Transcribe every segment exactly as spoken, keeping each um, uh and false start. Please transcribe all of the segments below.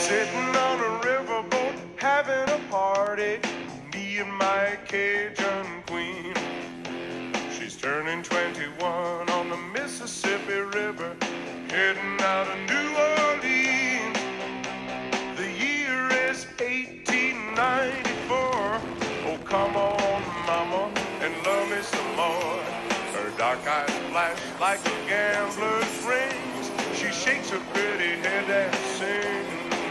Sitting on a riverboat, having a party, me and my Cajun queen. She's turning twenty-one on the Mississippi River, heading out of New Orleans. The year is eighteen ninety-four. Oh, come on, mama, and love me some more. Her dark eyes flash like a gambler's rings. She shakes her pretty head and sings.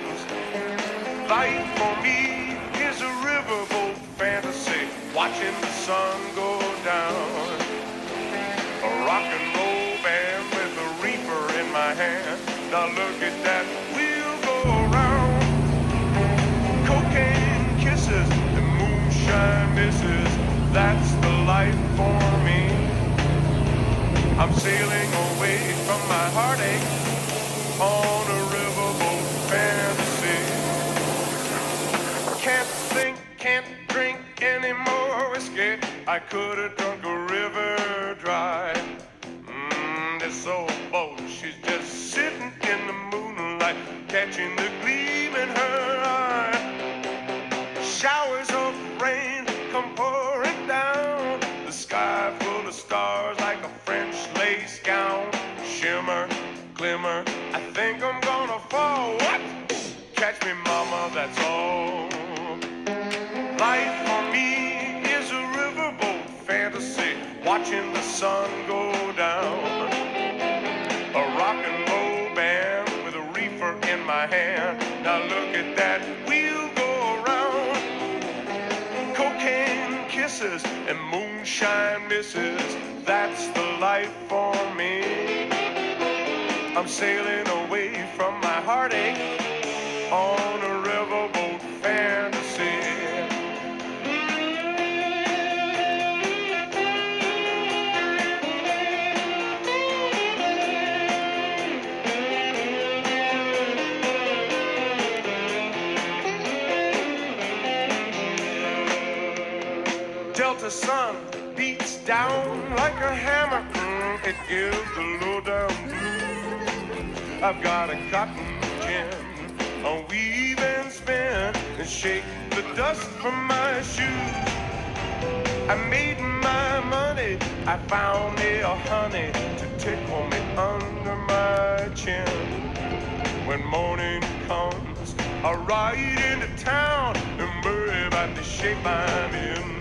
Life for me is a riverboat fantasy, watching the sun go down. A rock and roll band with a reaper in my hand. Now look at that wheel go around. Cocaine kisses and moonshine misses, that's the life for me. I'm sailing away from my heartache on a riverboat fantasy. Can't think, can't drink any more whiskey. I could have drunk a river dry. Mmm, this old boat, she's just sitting in the moonlight, catching the gleam in her eye. Showers of rain come pouring down, the sky full of stars like a French lace gown. Shimmer, glimmer, I think I'm gonna fall. What? Catch me, mama, that's all. Life for me is a riverboat fantasy, watching the sun go down. A rock and roll band with a reefer in my hand. Now look at that wheel go around. Cocaine kisses and moonshine misses, that's the life for me. I'm sailing away from my heartache on a riverboat fantasy. Delta sun beats down like a hammer. Mm, it gives the lowdown blues. I've got a cotton gin, a weave and spin, and shake the dust from my shoes. I made my money, I found me a honey to tickle me under my chin. When morning comes, I ride into town and worry about the shape I'm in.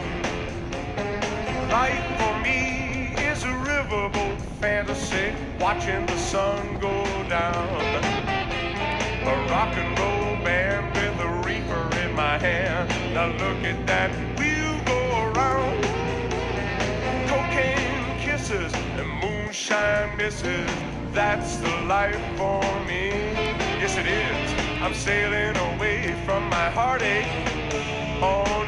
Life for me is a riverboat fantasy, watching the sun go down. A rock and roll band with a reefer in my hand. Now look at that wheel go around. Cocaine kisses and moonshine misses, that's the life for me. Yes, it is. I'm sailing away from my heartache on